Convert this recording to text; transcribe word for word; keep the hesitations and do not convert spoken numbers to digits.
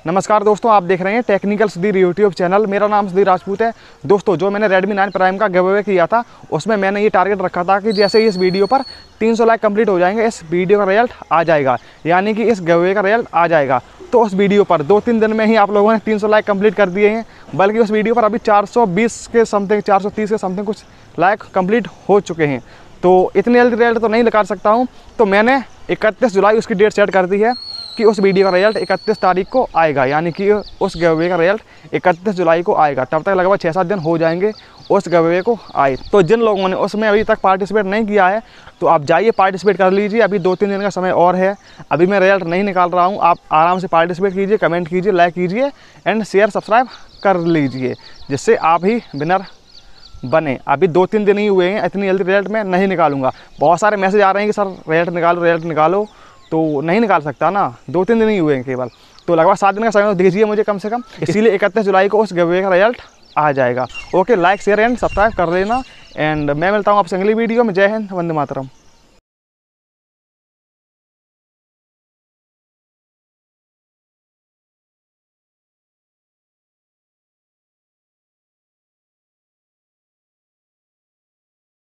नमस्कार दोस्तों, आप देख रहे हैं टेक्निकल सुधीर यूट्यूब चैनल। मेरा नाम सुधीर राजपूत है। दोस्तों, जो मैंने रेडमी नाइन प्राइम का गिव अवे किया था उसमें मैंने ये टारगेट रखा था कि जैसे ही इस वीडियो पर तीन सौ लाइक कंप्लीट हो जाएंगे इस वीडियो का रिजल्ट आ जाएगा, यानी कि इस गिव अवे का रिजल्ट आ जाएगा। तो उस वीडियो पर दो तीन दिन में ही आप लोगों ने तीन सौ लाइक कंप्लीट कर दिए हैं, बल्कि उस वीडियो पर अभी चार सौ बीस के समथिंग चार सौ तीस के समथिंग कुछ लाइक कंप्लीट हो चुके हैं। तो इतनी जल्दी रिजल्ट तो नहीं निकाल सकता हूँ, तो मैंने इकतीस जुलाई उसकी डेट सेट कर दी है कि उस वीडियो का रिजल्ट इकतीस तारीख को आएगा, यानी कि उस गिव अवे का रिजल्ट इकतीस जुलाई को आएगा। तब तक लगभग छः सात दिन हो जाएंगे उस गिव अवे को आए। तो जिन लोगों ने उसमें अभी तक पार्टिसिपेट नहीं किया है तो आप जाइए पार्टिसिपेट कर लीजिए। अभी दो तीन दिन का समय और है, अभी मैं रिजल्ट नहीं निकाल रहा हूँ। आप आराम से पार्टिसिपेट कीजिए, कमेंट कीजिए, लाइक कीजिए एंड शेयर सब्सक्राइब कर लीजिए, जिससे आप ही विनर बने। अभी दो तीन दिन ही हुए हैं, इतनी जल्दी रिजल्ट मैं नहीं निकालूंगा। बहुत सारे मैसेज आ रहे हैं कि सर रिजल्ट निकालो रिजल्ट निकालो, तो नहीं निकाल सकता ना, दो तीन दिन ही हुए हैं केवल। तो लगभग सात दिन का समय दीजिए मुझे कम से कम, इसीलिए इकतीस जुलाई को उस गिव अवे का रिजल्ट आ जाएगा। Okay, like share and subscribe कर लेना एंड मैं मिलता हूँ आपसे अगली वीडियो में। जय हिंद, वंदे मातरम।